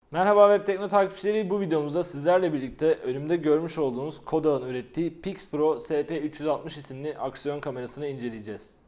Merhaba Web Tekno takipçileri, bu videomuzda sizlerle birlikte önümde görmüş olduğunuz Kodak'ın ürettiği PixPro SP360 isimli aksiyon kamerasını inceleyeceğiz.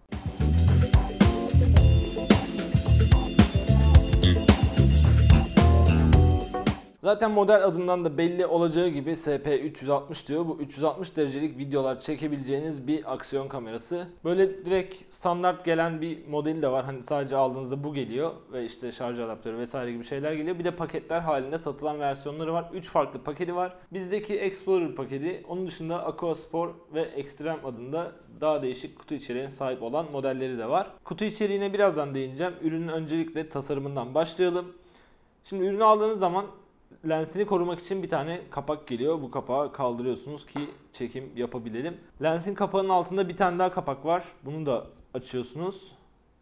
Zaten model adından da belli olacağı gibi SP360 diyor. Bu 360 derecelik videolar çekebileceğiniz bir aksiyon kamerası. Böyle direkt standart gelen bir modeli de var. Hani sadece aldığınızda bu geliyor ve işte şarj adaptörü vesaire gibi şeyler geliyor. Bir de paketler halinde satılan versiyonları var. 3 farklı paketi var. Bizdeki Explorer paketi, onun dışında Aqua Sport ve Extreme adında daha değişik kutu içeriğine sahip olan modelleri de var. Kutu içeriğine birazdan değineceğim. Ürünün öncelikle tasarımından başlayalım. Şimdi ürünü aldığınız zaman lensini korumak için bir tane kapak geliyor. Bu kapağı kaldırıyorsunuz ki çekim yapabilelim. Lensin kapağının altında bir tane daha kapak var. Bunu da açıyorsunuz.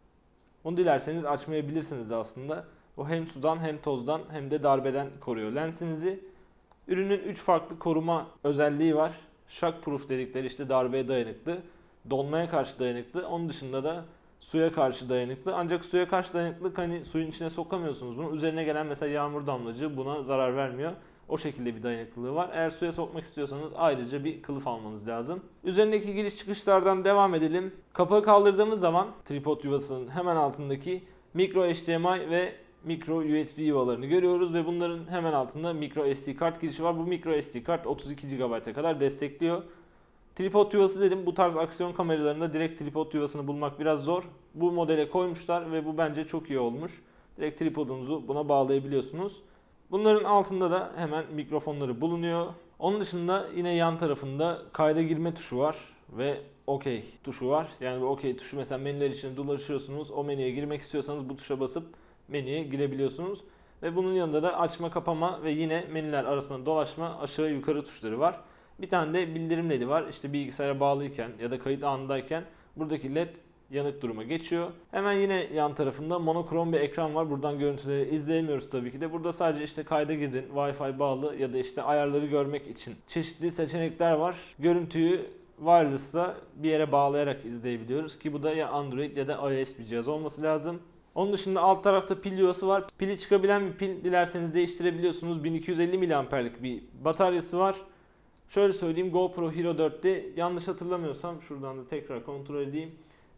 Onu dilerseniz açmayabilirsiniz de aslında. O hem sudan hem tozdan hem de darbeden koruyor lensinizi. Ürünün 3 farklı koruma özelliği var. Shockproof dedikleri, işte darbeye dayanıklı, donmaya karşı dayanıklı. Onun dışında da suya karşı dayanıklı. Ancak suya karşı dayanıklılık, hani suyun içine sokamıyorsunuz bunu. Üzerine gelen mesela yağmur damlacığı buna zarar vermiyor. O şekilde bir dayanıklılığı var. Eğer suya sokmak istiyorsanız ayrıca bir kılıf almanız lazım. Üzerindeki giriş çıkışlardan devam edelim. Kapağı kaldırdığımız zaman tripod yuvasının hemen altındaki micro HDMI ve micro USB yuvalarını görüyoruz ve bunların hemen altında micro SD kart girişi var. Bu micro SD kart 32 GB'a kadar destekliyor. Tripod yuvası dedim. Bu tarz aksiyon kameralarında direkt tripod yuvasını bulmak biraz zor. Bu modele koymuşlar ve bu bence çok iyi olmuş. Direkt tripodunuzu buna bağlayabiliyorsunuz. Bunların altında da hemen mikrofonları bulunuyor. Onun dışında yine yan tarafında kayda girme tuşu var ve OK tuşu var. Yani bu OK tuşu, mesela menüler için dolaşıyorsunuz. O menüye girmek istiyorsanız bu tuşa basıp menüye girebiliyorsunuz. Ve bunun yanında da açma, kapama ve yine menüler arasında dolaşma, aşağı yukarı tuşları var. Bir tane de bildirim LED'i var. İşte bilgisayara bağlıyken ya da kayıt anındayken buradaki LED yanık duruma geçiyor. Hemen yine yan tarafında monokrom bir ekran var. Buradan görüntüleri izleyemiyoruz tabii ki de. Burada sadece işte kayda girdin, Wi-Fi bağlı ya da işte ayarları görmek için çeşitli seçenekler var. Görüntüyü wireless'la bir yere bağlayarak izleyebiliyoruz ki bu da ya Android ya da iOS bir cihaz olması lazım. Onun dışında alt tarafta pil yuvası var. Pili çıkabilen bir pil, dilerseniz değiştirebiliyorsunuz. 1250 mAh'lik bir bataryası var. Şöyle söyleyeyim, GoPro Hero 4'te yanlış hatırlamıyorsam, şuradan da tekrar kontrol edeyim,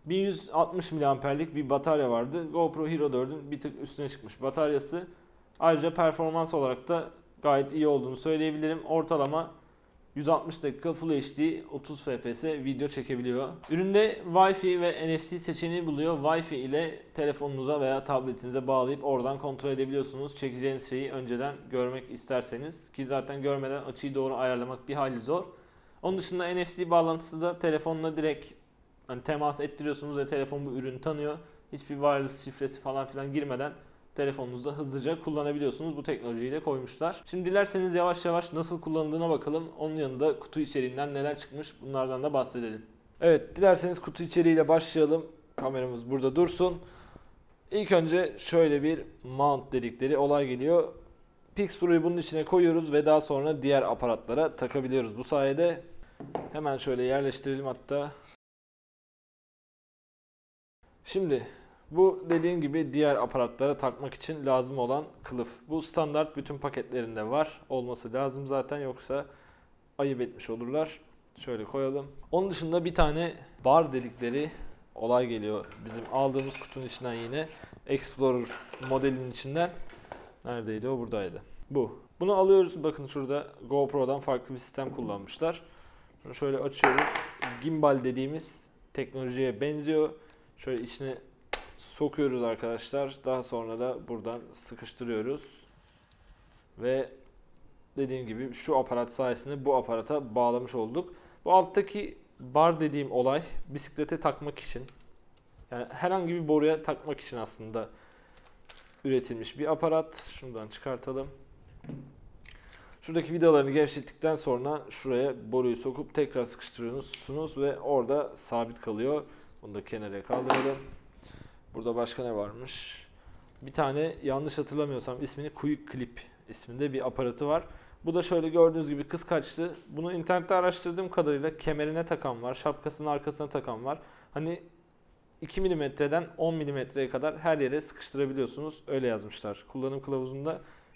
1160 mAh'lik bir batarya vardı. GoPro Hero 4'ün bir tık üstüne çıkmış bataryası. Ayrıca performans olarak da gayet iyi olduğunu söyleyebilirim. Ortalama 160 dakika Full HD 30 FPS video çekebiliyor. Üründe Wi-Fi ve NFC seçeneği buluyor. Wi-Fi ile telefonunuza veya tabletinize bağlayıp oradan kontrol edebiliyorsunuz. Çekeceğiniz şeyi önceden görmek isterseniz, ki zaten görmeden açıyı doğru ayarlamak bir hayli zor. Onun dışında NFC bağlantısı da telefonla direkt hani temas ettiriyorsunuz ve telefon bu ürünü tanıyor. Hiçbir wireless şifresi falan filan girmeden telefonunuzda hızlıca kullanabiliyorsunuz. Bu teknolojiyi de koymuşlar. Şimdi dilerseniz yavaş yavaş nasıl kullanıldığına bakalım. Onun yanında kutu içeriğinden neler çıkmış, bunlardan da bahsedelim. Evet, dilerseniz kutu içeriğiyle başlayalım. Kameramız burada dursun. İlk önce şöyle bir mount dedikleri olay geliyor. PixPro'yu bunun içine koyuyoruz ve daha sonra diğer aparatlara takabiliyoruz. Bu sayede hemen şöyle yerleştirelim hatta. Şimdi bu dediğim gibi diğer aparatlara takmak için lazım olan kılıf. Bu standart bütün paketlerinde var. Olması lazım zaten, yoksa ayıp etmiş olurlar. Şöyle koyalım. Onun dışında bir tane bar dedikleri olay geliyor bizim aldığımız kutunun içinden yine. Explorer modelinin içinden. Neredeydi o? Buradaydı. Bu. Bunu alıyoruz. Bakın şurada GoPro'dan farklı bir sistem kullanmışlar. Bunu şöyle açıyoruz. Gimbal dediğimiz teknolojiye benziyor. Şöyle içine sokuyoruz arkadaşlar. Daha sonra da buradan sıkıştırıyoruz. Ve dediğim gibi şu aparat sayesinde bu aparata bağlamış olduk. Bu alttaki bar dediğim olay bisiklete takmak için, yani herhangi bir boruya takmak için aslında üretilmiş bir aparat. Şundan çıkartalım. Şuradaki vidalarını gevşettikten sonra şuraya boruyu sokup tekrar sıkıştırıyorsunuz ve orada sabit kalıyor. Bunu da kenara kaldıralım. Burada başka ne varmış? Bir tane, yanlış hatırlamıyorsam ismini, Quick Clip isminde bir aparatı var. Bu da şöyle gördüğünüz gibi kıskaçlı. Bunu internette araştırdığım kadarıyla kemerine takan var, şapkasının arkasına takan var. Hani 2 mm'den 10 mm'ye kadar her yere sıkıştırabiliyorsunuz. Öyle yazmışlar. Kullanım kılavuzunda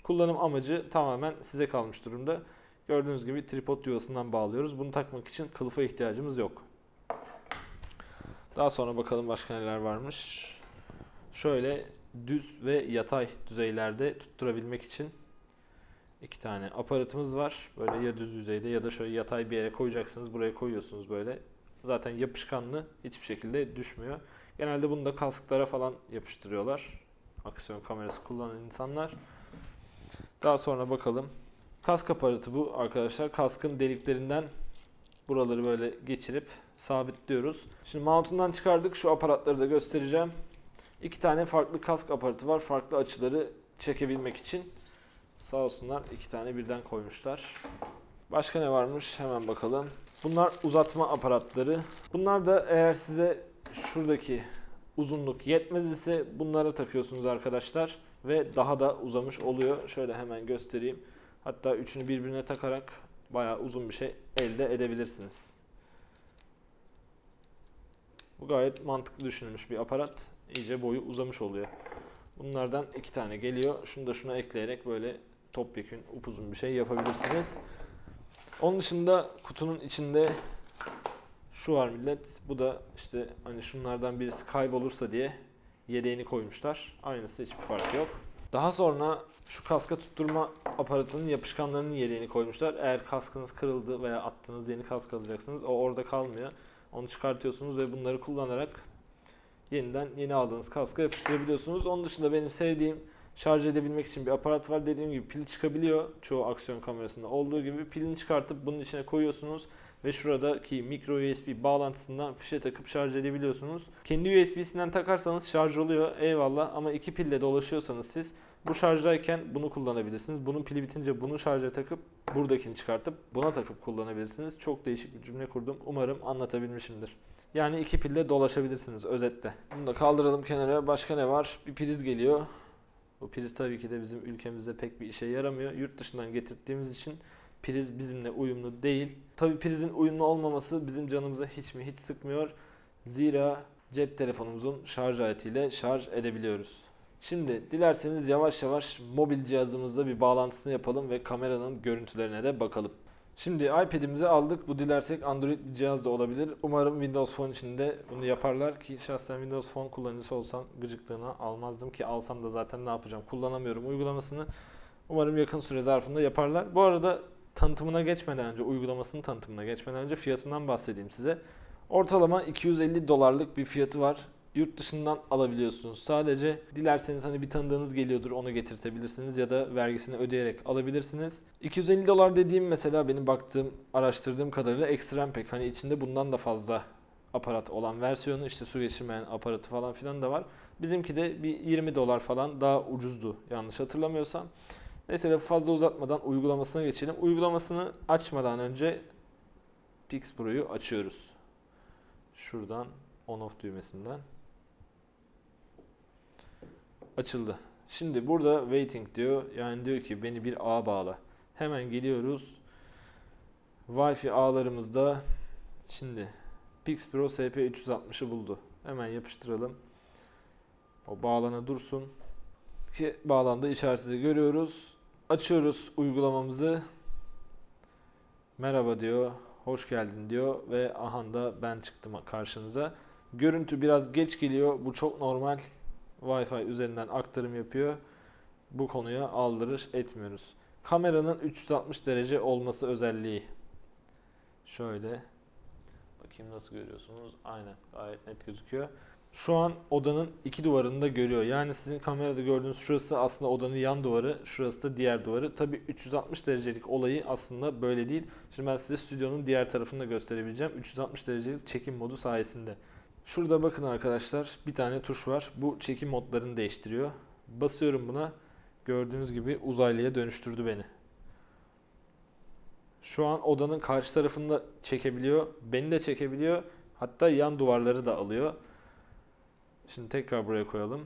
Kullanım amacı tamamen size kalmış durumda. Gördüğünüz gibi tripod yuvasından bağlıyoruz. Bunu takmak için kılıfa ihtiyacımız yok. Daha sonra bakalım başka neler varmış. Şöyle düz ve yatay düzeylerde tutturabilmek için 2 tane aparatımız var. Böyle ya düz yüzeyde ya da şöyle yatay bir yere koyacaksınız. Buraya koyuyorsunuz böyle. Zaten yapışkanlı, hiçbir şekilde düşmüyor. Genelde bunu da kasklara falan yapıştırıyorlar. Aksiyon kamerası kullanan insanlar. Daha sonra bakalım. Kask aparatı bu arkadaşlar. Kaskın deliklerinden buraları böyle geçirip sabitliyoruz. Şimdi mountundan çıkardık. Şu aparatları da göstereceğim. 2 tane farklı kask aparatı var. Farklı açıları çekebilmek için. Sağ olsunlar 2 tane birden koymuşlar. Başka ne varmış? Hemen bakalım. Bunlar uzatma aparatları. Bunlar da eğer size şuradaki uzunluk yetmez ise bunlara takıyorsunuz arkadaşlar. Ve daha da uzamış oluyor. Şöyle hemen göstereyim. Hatta üçünü birbirine takarak bayağı uzun bir şey elde edebilirsiniz. Bu gayet mantıklı düşünülmüş bir aparat. İyice boyu uzamış oluyor. Bunlardan 2 tane geliyor. Şunu da şuna ekleyerek böyle topyekün upuzun bir şey yapabilirsiniz. Onun dışında kutunun içinde şu var millet. Bu da işte hani şunlardan birisi kaybolursa diye yedeğini koymuşlar. Aynısı, hiçbir fark yok. Daha sonra şu kaska tutturma aparatının yapışkanlarının yedeğini koymuşlar. Eğer kaskınız kırıldı veya attığınız yeni kask alacaksınız, o orada kalmıyor. Onu çıkartıyorsunuz ve bunları kullanarak yeniden yeni aldığınız kaska yapıştırabiliyorsunuz. Onun dışında benim sevdiğim şarj edebilmek için bir aparat var. Dediğim gibi pil çıkabiliyor. Çoğu aksiyon kamerasında olduğu gibi pilini çıkartıp bunun içine koyuyorsunuz ve şuradaki micro USB bağlantısından fişe takıp şarj edebiliyorsunuz. Kendi USB'sinden takarsanız şarj oluyor, eyvallah, ama 2 pille dolaşıyorsanız siz bu şarjdayken bunu kullanabilirsiniz. Bunun pili bitince bunu şarja takıp buradakini çıkartıp buna takıp kullanabilirsiniz. Çok değişik bir cümle kurdum. Umarım anlatabilmişimdir. Yani 2 pille dolaşabilirsiniz özetle. Bunu da kaldıralım kenara. Başka ne var? Bir priz geliyor. Bu priz tabii ki de bizim ülkemizde pek bir işe yaramıyor. Yurt dışından getirdiğimiz için priz bizimle uyumlu değil. Tabii prizin uyumlu olmaması bizim canımıza hiç sıkmıyor. Zira cep telefonumuzun şarj aletiyle şarj edebiliyoruz. Şimdi dilerseniz yavaş yavaş mobil cihazımızla bir bağlantısını yapalım ve kameranın görüntülerine de bakalım. Şimdi iPad'imizi aldık. Bu dilersek Android bir cihaz da olabilir. Umarım Windows Phone içinde bunu yaparlar ki şahsen Windows Phone kullanıcısı olsam gıcıklığına almazdım ki alsam da zaten ne yapacağım? Kullanamıyorum uygulamasını. Umarım yakın süre zarfında yaparlar. Bu arada tanıtımına geçmeden önce, uygulamasının tanıtımına geçmeden önce fiyatından bahsedeyim size. Ortalama $250 bir fiyatı var. Yurt dışından alabiliyorsunuz. Sadece dilerseniz hani bir tanıdığınız geliyordur, onu getirtebilirsiniz ya da vergisini ödeyerek alabilirsiniz. $250 dediğim mesela benim baktığım, araştırdığım kadarıyla Extreme Pack. Hani içinde bundan da fazla aparat olan versiyonu, işte su geçirmeyen aparatı falan filan da var. Bizimki de bir $20 falan daha ucuzdu yanlış hatırlamıyorsam. Neyse fazla uzatmadan uygulamasına geçelim. Uygulamasını açmadan önce Pix Pro'yu açıyoruz. Şuradan on off düğmesinden. Açıldı. Şimdi burada waiting diyor. Yani diyor ki beni bir ağa bağla. Hemen geliyoruz. Wi-Fi ağlarımızda şimdi Pix Pro SP360'ı buldu. Hemen yapıştıralım. O bağlana dursun. Ki bağlandı işareti görüyoruz. Açıyoruz uygulamamızı. Merhaba diyor. Hoş geldin diyor ve aha da ben çıktım karşınıza. Görüntü biraz geç geliyor. Bu çok normal. Wi-Fi üzerinden aktarım yapıyor. Bu konuya aldırış etmiyoruz. Kameranın 360 derece olması özelliği. Şöyle. Bakayım nasıl görüyorsunuz. Aynen, gayet net gözüküyor. Şu an odanın iki duvarını da görüyor. Yani sizin kamerada gördüğünüz şurası aslında odanın yan duvarı. Şurası da diğer duvarı. Tabii 360 derecelik olayı aslında böyle değil. Şimdi ben size stüdyonun diğer tarafını da gösterebileceğim. 360 derecelik çekim modu sayesinde. Şurada bakın arkadaşlar, bir tane tuş var. Bu çekim modlarını değiştiriyor. Basıyorum buna. Gördüğünüz gibi uzaylıya dönüştürdü beni. Şu an odanın karşı tarafını da çekebiliyor. Beni de çekebiliyor. Hatta yan duvarları da alıyor. Şimdi tekrar buraya koyalım.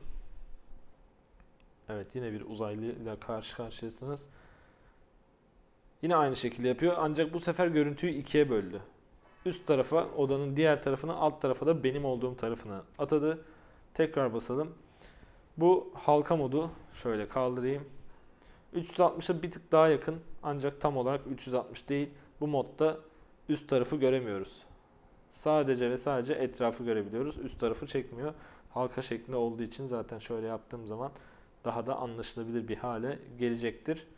Evet, yine bir uzaylıyla karşı karşıyasınız. Yine aynı şekilde yapıyor. Ancak bu sefer görüntüyü ikiye böldü. Üst tarafa odanın diğer tarafına, alt tarafa da benim olduğum tarafına atadı. Tekrar basalım. Bu halka modu. Şöyle kaldırayım. 360'a bir tık daha yakın ancak tam olarak 360 değil. Bu modda üst tarafı göremiyoruz. Sadece ve sadece etrafı görebiliyoruz. Üst tarafı çekmiyor. Halka şeklinde olduğu için zaten şöyle yaptığım zaman daha da anlaşılabilir bir hale gelecektir.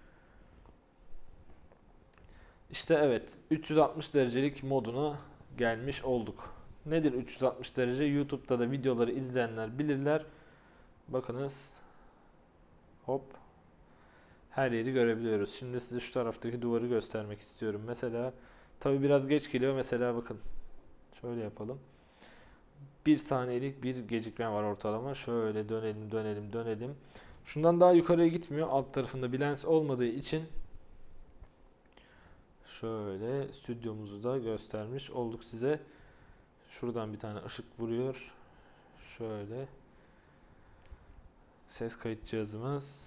İşte evet, 360 derecelik moduna gelmiş olduk. Nedir 360 derece? YouTube'da da videoları izleyenler bilirler. Bakınız. Hop. Her yeri görebiliyoruz. Şimdi size şu taraftaki duvarı göstermek istiyorum. Mesela tabi biraz geç geliyor. Mesela bakın. Şöyle yapalım. 1 saniyelik bir gecikme var ortalama. Şöyle dönelim. Şundan daha yukarıya gitmiyor. Alt tarafında bir lens olmadığı için şöyle stüdyomuzu da göstermiş olduk size. Şuradan bir tane ışık vuruyor. Şöyle. Ses kayıt cihazımız.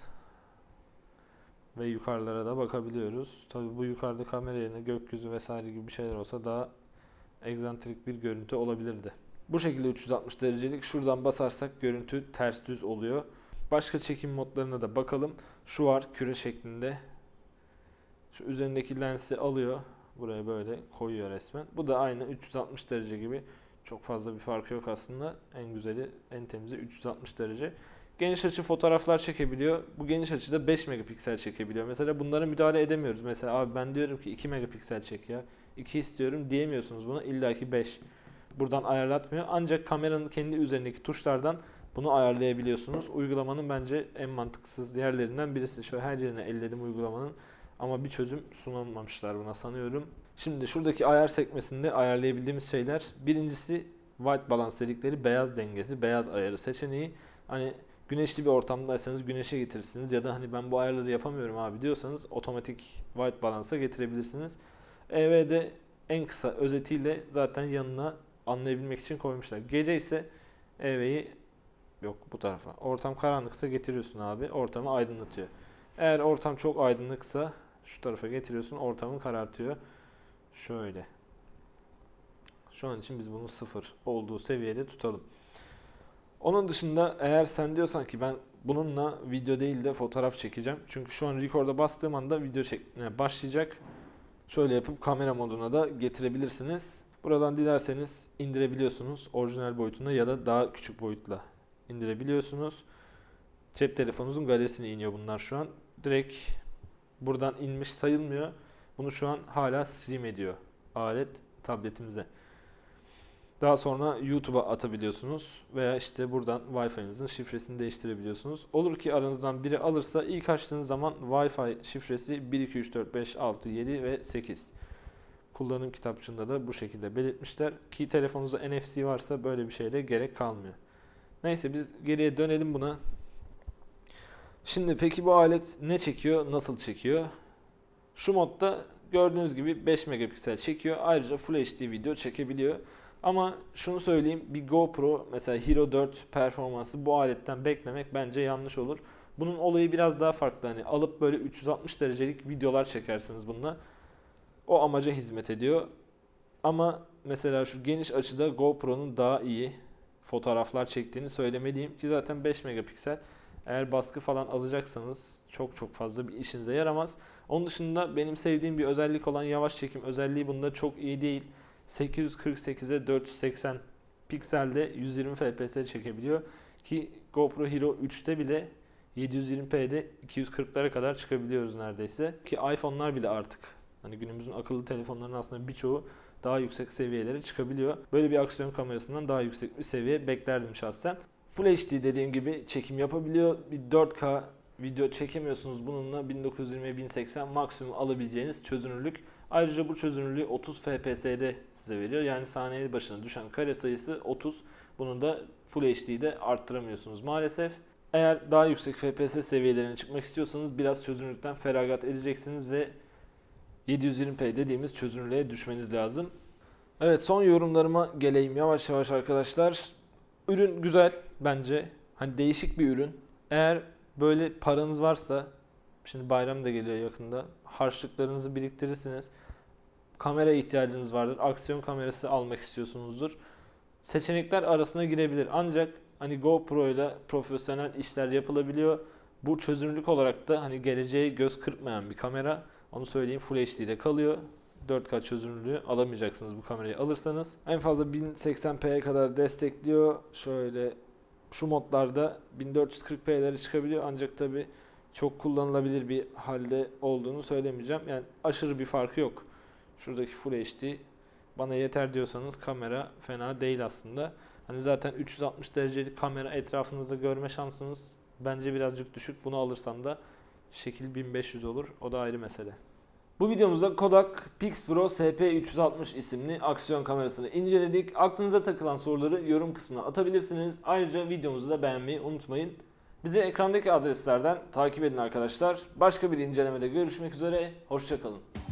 Ve yukarılara da bakabiliyoruz. Tabii bu yukarıda kamera yerine gökyüzü vesaire gibi bir şeyler olsa daha egzantrik bir görüntü olabilirdi. Bu şekilde 360 derecelik. Şuradan basarsak görüntü ters düz oluyor. Başka çekim modlarına da bakalım. Şu var küre şeklinde. Şu üzerindeki lensi alıyor. Buraya böyle koyuyor resmen. Bu da aynı 360 derece gibi. Çok fazla bir farkı yok aslında. En güzeli, en temizi 360 derece. Geniş açı fotoğraflar çekebiliyor. Bu geniş açıda 5 megapiksel çekebiliyor. Mesela bunlara müdahale edemiyoruz. Mesela abi ben diyorum ki 2 megapiksel çek ya. 2 istiyorum diyemiyorsunuz buna. İlla ki 5. Buradan ayarlatmıyor. Ancak kameranın kendi üzerindeki tuşlardan bunu ayarlayabiliyorsunuz. Uygulamanın bence en mantıksız yerlerinden birisi. Şöyle her yerine elledim uygulamanın. Ama bir çözüm sunamamışlar buna sanıyorum. Şimdi şuradaki ayar sekmesinde ayarlayabildiğimiz şeyler. Birincisi white balance dedikleri beyaz dengesi, beyaz ayarı seçeneği. Hani güneşli bir ortamdaysanız güneşe getirirsiniz ya da hani ben bu ayarları yapamıyorum abi diyorsanız otomatik white balance'a getirebilirsiniz. EV'de en kısa özetiyle zaten yanına anlayabilmek için koymuşlar. Gece ise EV'yi yok bu tarafa. Ortam karanlıksa getiriyorsun abi. Ortamı aydınlatıyor. Eğer ortam çok aydınlıksa şu tarafa getiriyorsun. Ortamı karartıyor. Şöyle. Şu an için biz bunu 0 olduğu seviyede tutalım. Onun dışında eğer sen diyorsan ki ben bununla video değil de fotoğraf çekeceğim. Çünkü şu an record'a bastığım anda video çekmeye başlayacak. Şöyle yapıp kamera moduna da getirebilirsiniz. Buradan dilerseniz indirebiliyorsunuz. Orijinal boyutunda ya da daha küçük boyutla indirebiliyorsunuz. Cep telefonunuzun galerisine iniyor bunlar şu an. Direkt buradan inmiş sayılmıyor. Bunu şu an hala stream ediyor alet tabletimize. Daha sonra YouTube'a atabiliyorsunuz veya işte buradan Wi-Fi'nizin şifresini değiştirebiliyorsunuz. Olur ki aranızdan biri alırsa ilk açtığınız zaman Wi-Fi şifresi 1, 2, 3, 4, 5, 6, 7 ve 8. Kullanım kitapçığında da bu şekilde belirtmişler. Ki telefonunuzda NFC varsa böyle bir şeyle gerek kalmıyor. Neyse biz geriye dönelim buna. Şimdi peki bu alet ne çekiyor, nasıl çekiyor? Şu modda gördüğünüz gibi 5 megapiksel çekiyor. Ayrıca Full HD video çekebiliyor. Ama şunu söyleyeyim, bir GoPro mesela Hero 4 performansı bu aletten beklemek bence yanlış olur. Bunun olayı biraz daha farklı. Hani alıp böyle 360 derecelik videolar çekersiniz bununla. O amaca hizmet ediyor. Ama mesela şu geniş açıda GoPro'nun daha iyi fotoğraflar çektiğini söylemeliyim ki zaten 5 megapiksel. Eğer baskı falan alacaksanız çok fazla bir işinize yaramaz. Onun dışında benim sevdiğim bir özellik olan yavaş çekim özelliği bunda çok iyi değil. 848'e 480 pikselde 120 fps çekebiliyor ki GoPro Hero 3'te bile 720p'de 240'lara kadar çıkabiliyoruz neredeyse. Ki iPhone'lar bile artık hani günümüzün akıllı telefonlarının aslında birçoğu daha yüksek seviyelere çıkabiliyor. Böyle bir aksiyon kamerasından daha yüksek bir seviye beklerdim şahsen. Full HD dediğim gibi çekim yapabiliyor. Bir 4K video çekemiyorsunuz bununla 1920x1080 maksimum alabileceğiniz çözünürlük. Ayrıca bu çözünürlüğü 30 FPS'de size veriyor. Yani saniye başına düşen kare sayısı 30. Bunu da Full HD'de arttıramıyorsunuz maalesef. Eğer daha yüksek FPS seviyelerine çıkmak istiyorsanız biraz çözünürlükten feragat edeceksiniz ve 720p dediğimiz çözünürlüğe düşmeniz lazım. Evet, son yorumlarıma geleyim yavaş yavaş arkadaşlar. Ürün güzel bence. Hani değişik bir ürün. Eğer böyle paranız varsa, şimdi bayram da geliyor yakında, harçlıklarınızı biriktirirsiniz. Kameraya ihtiyacınız vardır. Aksiyon kamerası almak istiyorsunuzdur. Seçenekler arasına girebilir. Ancak hani GoPro ile profesyonel işler yapılabiliyor. Bu çözünürlük olarak da hani geleceğe göz kırpmayan bir kamera. Onu söyleyeyim, Full HD'de kalıyor. 4K çözünürlüğü alamayacaksınız bu kamerayı alırsanız. En fazla 1080p'ye kadar destekliyor. Şöyle şu modlarda 1440p'lere çıkabiliyor ancak tabi çok kullanılabilir bir halde olduğunu söylemeyeceğim. Yani aşırı bir farkı yok. Şuradaki Full HD bana yeter diyorsanız kamera fena değil aslında. Hani zaten 360 derecelik kamera etrafınızda görme şansınız bence birazcık düşük. Bunu alırsan da şekil 1500 olur. O da ayrı mesele. Bu videomuzda Kodak PixPro SP360 isimli aksiyon kamerasını inceledik. Aklınıza takılan soruları yorum kısmına atabilirsiniz. Ayrıca videomuzu da beğenmeyi unutmayın. Bizi ekrandaki adreslerden takip edin arkadaşlar. Başka bir incelemede görüşmek üzere. Hoşça kalın.